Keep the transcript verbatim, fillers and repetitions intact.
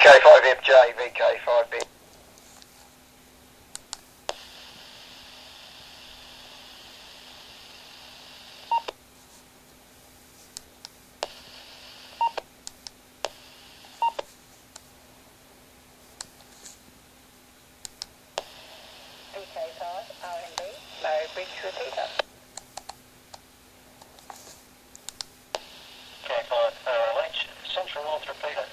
K five F J, V K five B. V K five, R N B, low bridge repeater. K five R L H, central north repeater.